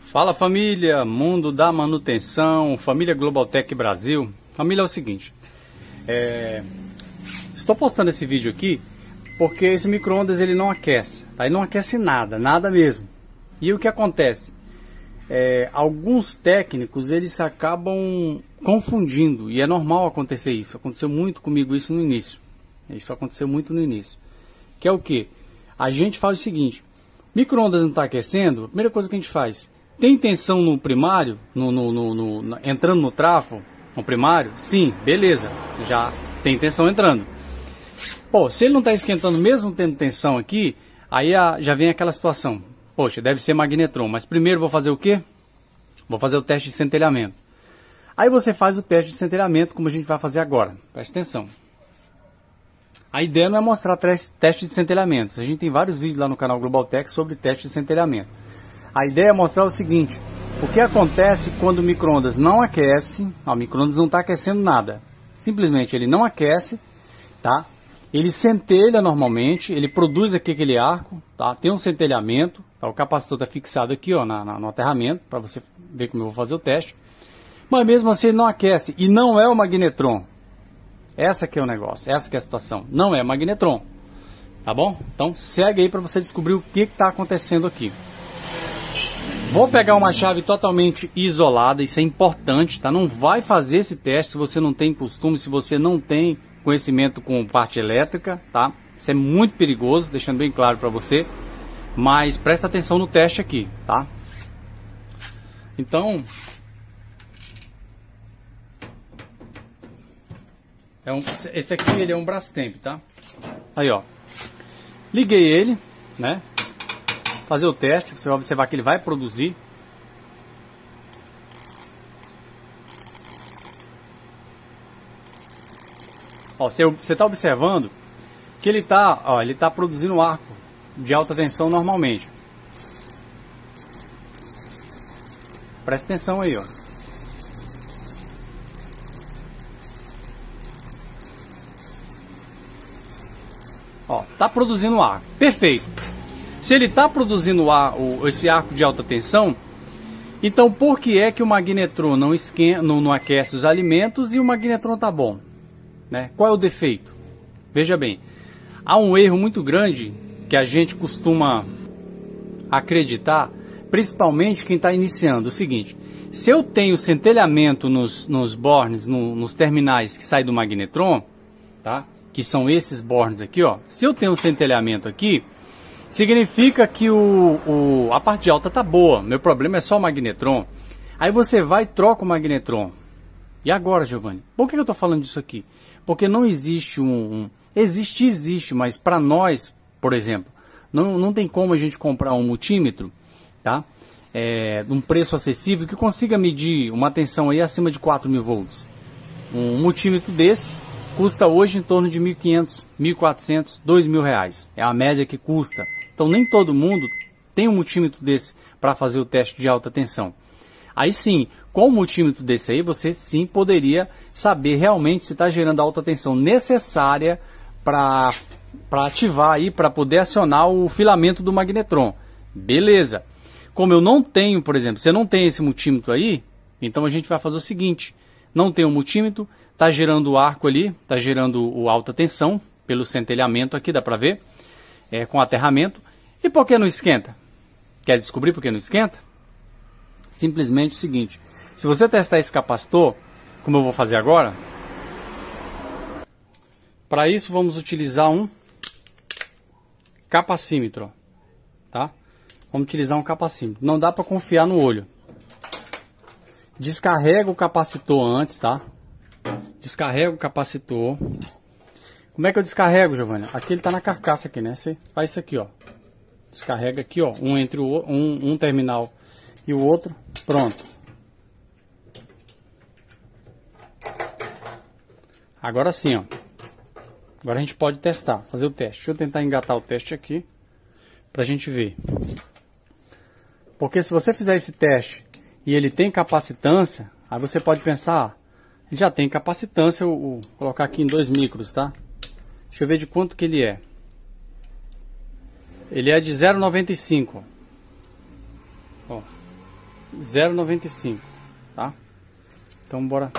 Fala família, mundo da manutenção, família Globaltec Brasil. Família, é o seguinte, estou postando esse vídeo aqui porque esse micro-ondas ele não aquece, tá? Ele não aquece nada, nada mesmo. E o que acontece? Alguns técnicos eles acabam confundindo, e é normal acontecer isso. Aconteceu muito comigo isso no início. Isso aconteceu muito no início. Que é o que? A gente faz o seguinte: micro-ondas não está aquecendo, a primeira coisa que a gente faz, tem tensão no primário, entrando no trafo, no primário? Sim, beleza, já tem tensão entrando. Pô, se ele não está esquentando mesmo tendo tensão aqui, aí já vem aquela situação. Poxa, deve ser magnetron, mas primeiro vou fazer o quê? Vou fazer o teste de centelhamento. Aí você faz o teste de centelhamento como a gente vai fazer agora. Presta atenção. A ideia não é mostrar teste de centelhamento. A gente tem vários vídeos lá no canal Globaltec sobre teste de centelhamento. A ideia é mostrar o seguinte: o que acontece quando o micro-ondas não aquece. O micro-ondas não está aquecendo nada. Simplesmente ele não aquece, tá? Ele centelha normalmente, ele produz aqui aquele arco, tá? Tem um centelhamento, tá? O capacitor está fixado aqui, ó, no aterramento, para você ver como eu vou fazer o teste. Mas mesmo assim ele não aquece, e não é o magnetron. Essa que é o negócio, essa que é a situação. Não é magnetron, tá bom? Então segue aí para você descobrir o que está acontecendo aqui. Vou pegar uma chave totalmente isolada, isso é importante, tá? Não vai fazer esse teste se você não tem costume, se você não tem conhecimento com parte elétrica, tá? Isso é muito perigoso, deixando bem claro para você. Mas presta atenção no teste aqui, tá? Então, esse aqui ele é um Brastemp, tá? Aí, ó, liguei ele, né? Fazer o teste, você vai observar que ele vai produzir. Ó, você está observando que ele está produzindo arco de alta tensão normalmente. Presta atenção aí, ó. Ó, tá produzindo arco, perfeito. Se ele está produzindo esse arco de alta tensão, então por que é que o magnetron não aquece os alimentos e o magnetron está bom? Né? Qual é o defeito? Veja bem, há um erro muito grande que a gente costuma acreditar, principalmente quem está iniciando. O seguinte: se eu tenho centelhamento nos bornes, nos terminais que saem do magnetron, tá? Que são esses bornes aqui, ó. Se eu tenho um centelhamento aqui, significa que a parte de alta tá boa. Meu problema é só o magnetron. Aí você vai e troca o magnetron. E agora, Giovanni? Por que eu estou falando disso aqui? Porque não existe existe, mas para nós, por exemplo, não tem como a gente comprar um multímetro, tá? De um preço acessível que consiga medir uma tensão aí acima de 4.000 volts. Um multímetro desse custa hoje em torno de 1.500, 1.400, 2.000 reais. É a média que custa. Então nem todo mundo tem um multímetro desse para fazer o teste de alta tensão. Aí sim, com um multímetro desse aí, você sim poderia saber realmente se está gerando a alta tensão necessária para ativar aí, para poder acionar o filamento do magnetron. Beleza. Como eu não tenho, por exemplo, você não tem esse multímetro aí, então a gente vai fazer o seguinte: não tem um multímetro, está gerando o arco ali, está gerando o alta tensão pelo centelhamento aqui, dá para ver, com aterramento. E por que não esquenta? Quer descobrir por que não esquenta? Simplesmente o seguinte: se você testar esse capacitor, como eu vou fazer agora, para isso vamos utilizar um capacímetro, tá? Vamos utilizar um capacímetro. Não dá para confiar no olho. Descarrega o capacitor antes, tá? Descarrega o capacitor. Como é que eu descarrego, Giovanni? Aqui ele tá na carcaça aqui, né? Você faz isso aqui, ó. Descarrega aqui, ó, entre um terminal e o outro. Pronto. Agora sim, ó. Agora a gente pode testar, fazer o teste. Deixa eu tentar engatar o teste aqui pra gente ver. Porque se você fizer esse teste e ele tem capacitância, aí você pode pensar, ele já tem capacitância, eu vou colocar aqui em 2 micros, tá? Deixa eu ver de quanto que ele é. Ele é de 0,95. Ó. 0,95, tá? Então bora.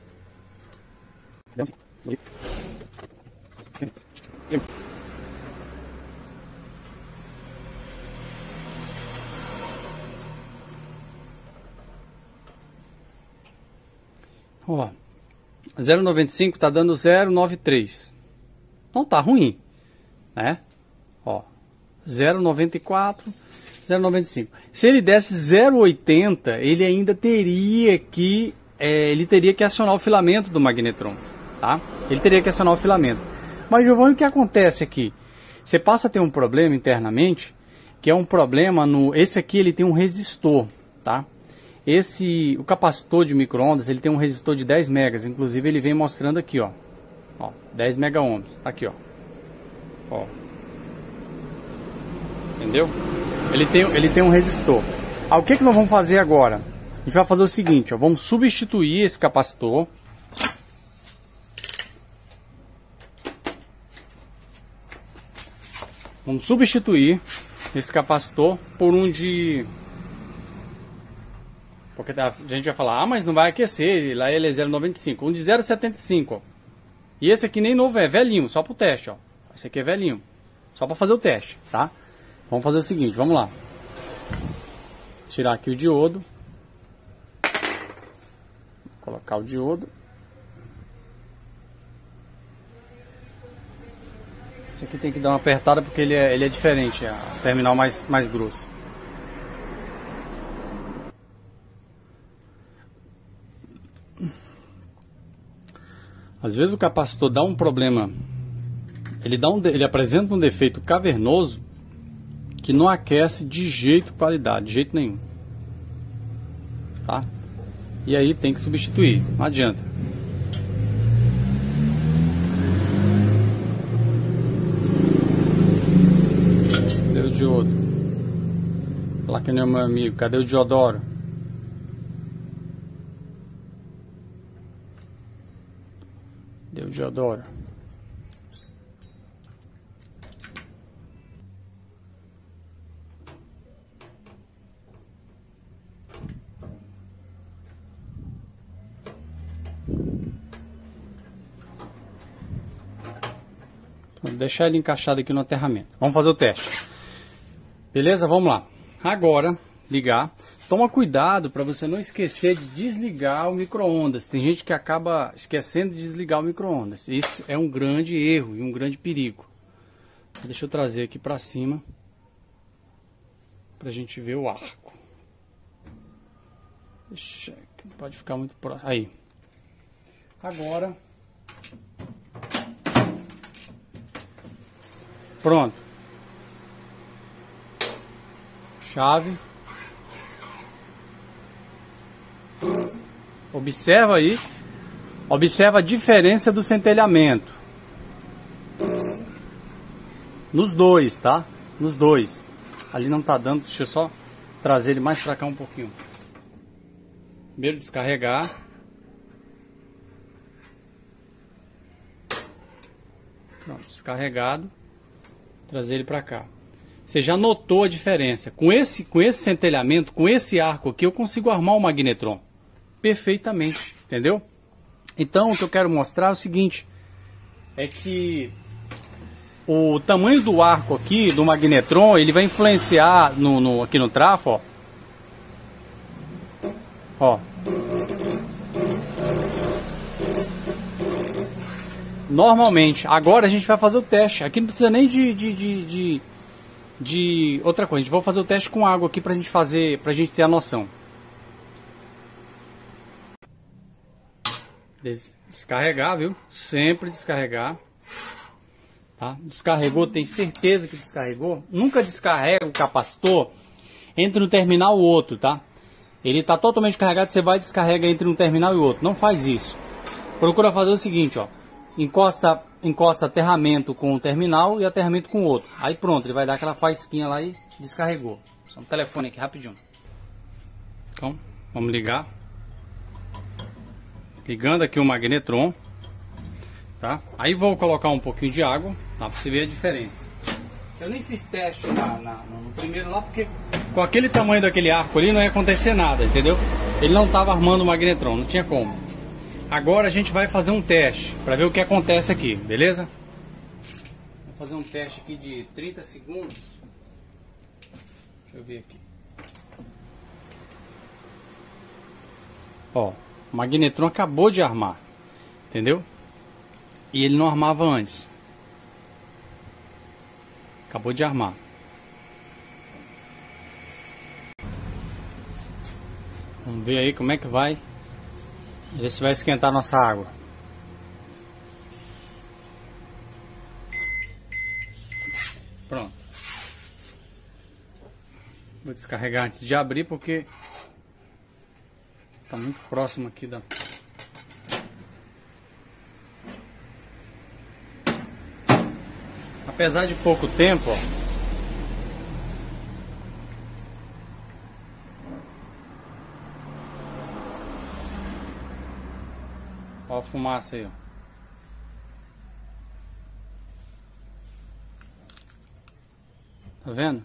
Ó, 0,95 tá dando 0,93. Não tá ruim, né? Ó, 0,94, 0,95. Se ele desse 0,80, ele ainda teria que acionar o filamento do magnetron, tá? Ele teria que acionar o filamento. Mas, Giovanni, o que acontece aqui? Você passa a ter um problema internamente, que é um problema no... Esse aqui, ele tem um resistor, tá? O capacitor de micro-ondas, ele tem um resistor de 10 megas. Inclusive, ele vem mostrando aqui, ó. Ó, 10 mega-ohms. Aqui, ó. Ó. Entendeu? Ele tem um resistor. O que nós vamos fazer agora? A gente vai fazer o seguinte, ó. Vamos substituir esse capacitor. Vamos substituir esse capacitor por um de... Porque a gente vai falar, mas não vai aquecer, lá ele é 0,95. Um de 0,75, ó. E esse aqui nem novo é velhinho, só para o teste, ó. Esse aqui é velhinho, só para fazer o teste, tá? Vamos fazer o seguinte, vamos lá. Tirar aqui o diodo. Colocar o diodo. Esse aqui tem que dar uma apertada porque ele é diferente, é o terminal mais grosso. Às vezes o capacitor dá um problema, ele apresenta um defeito cavernoso que não aquece de jeito qualidade, de jeito nenhum, tá? E aí tem que substituir, não adianta. Cadê o diodo? Falar que nem o meu amigo, cadê o diodoro? Deu diodoro. Vou deixar ele encaixado aqui no aterramento. Vamos fazer o teste. Beleza? Vamos lá. Agora, ligar. Toma cuidado para você não esquecer de desligar o micro-ondas. Tem gente que acaba esquecendo de desligar o micro-ondas. Esse é um grande erro e um grande perigo. Deixa eu trazer aqui para cima para a gente ver o arco. Deixa, não pode ficar muito próximo. Aí. Agora. Pronto. Chave. Observa aí. Observa a diferença do centelhamento. Nos dois, tá? Nos dois. Ali não tá dando. Deixa eu só trazer ele mais pra cá um pouquinho. Primeiro descarregar. Pronto, descarregado. Trazer ele pra cá. Você já notou a diferença. Com esse centelhamento, com esse arco aqui, eu consigo armar o magnetron perfeitamente, entendeu? Então, o que eu quero mostrar é o seguinte, é que o tamanho do arco aqui, do magnetron, ele vai influenciar aqui no trafo, ó. Ó. Normalmente, agora a gente vai fazer o teste. Aqui não precisa nem de outra coisa. A gente vai fazer o teste com água aqui pra gente fazer, pra gente ter a noção. Descarregar, viu? Sempre descarregar. Tá? Descarregou, tem certeza que descarregou? Nunca descarrega o capacitor entre um terminal e outro, tá? Ele tá totalmente carregado, você vai descarrega entre um terminal e outro. Não faz isso. Procura fazer o seguinte, ó. Encosta aterramento com um terminal e aterramento com o outro. Aí pronto, ele vai dar aquela faísquinha lá e descarregou. Só um telefone aqui rapidinho. Então, vamos ligar. Ligando aqui o magnetron, tá? Aí vou colocar um pouquinho de água, tá? Pra você ver a diferença. Eu nem fiz teste no primeiro lá, porque com aquele tamanho daquele arco ali não ia acontecer nada, entendeu? Ele não estava armando o magnetron, não tinha como. Agora a gente vai fazer um teste para ver o que acontece aqui, beleza? Vou fazer um teste aqui de 30 segundos. Deixa eu ver aqui. Ó, o magnetron acabou de armar, entendeu? E ele não armava antes. Acabou de armar. Vamos ver aí como é que vai. Ver se vai esquentar a nossa água. Pronto. Vou descarregar antes de abrir porque tá muito próximo aqui da... Apesar de pouco tempo, ó. Ó a fumaça aí, ó. Tá vendo?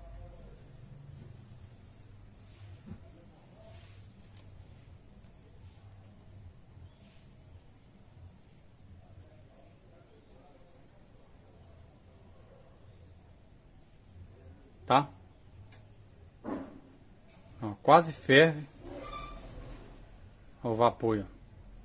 Tá? Ó, quase ferve. Ó, o vapor, ó.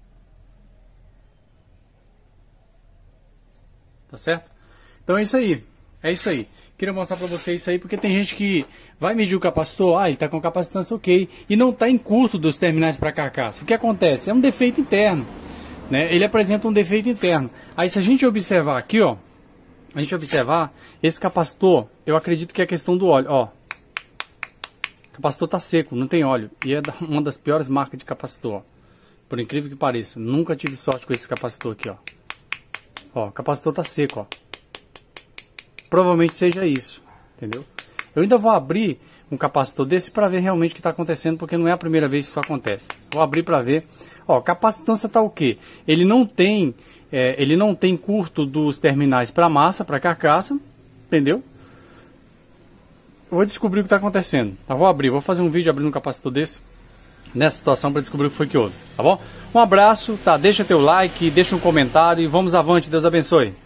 Tá certo? Então é isso aí. É isso aí. Queria mostrar pra vocês isso aí, porque tem gente que vai medir o capacitor, ele tá com capacitância ok, e não tá em curto dos terminais para carcaça. O que acontece? É um defeito interno, né? Ele apresenta um defeito interno. Aí se a gente observar aqui, ó, a gente observar, esse capacitor, eu acredito que é questão do óleo, ó. O capacitor tá seco, não tem óleo, e é uma das piores marcas de capacitor, ó. Por incrível que pareça, nunca tive sorte com esse capacitor aqui, ó. Ó, o capacitor tá seco, ó. Provavelmente seja isso, entendeu? Eu ainda vou abrir um capacitor desse para ver realmente o que está acontecendo, porque não é a primeira vez que isso acontece. Vou abrir para ver. Ó, capacitância tá o quê? Ele não tem curto dos terminais para massa, para carcaça, entendeu? Eu vou descobrir o que está acontecendo. Tá? Vou abrir, vou fazer um vídeo abrindo um capacitor desse nessa situação para descobrir o que foi que houve, tá bom? Um abraço, tá? Deixa teu like, deixa um comentário e vamos avante. Deus abençoe.